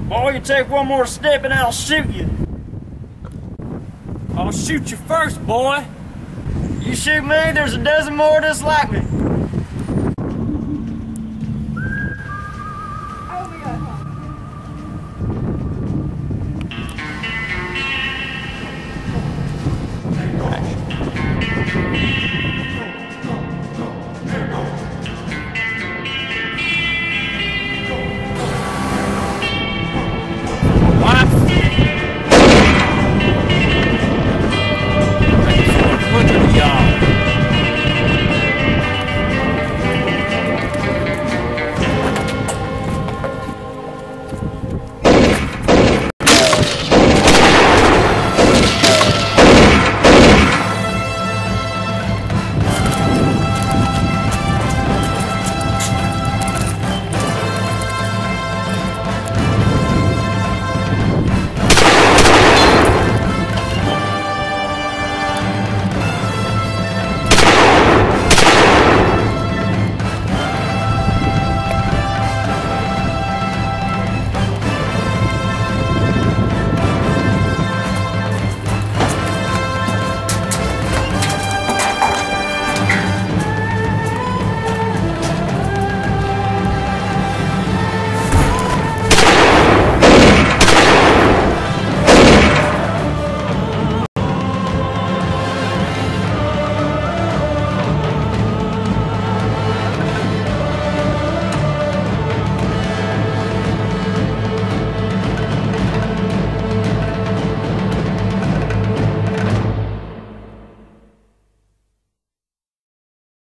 Boy, you take one more step and I'll shoot you. I'll shoot you first, boy. You shoot me, there's a dozen more just like me.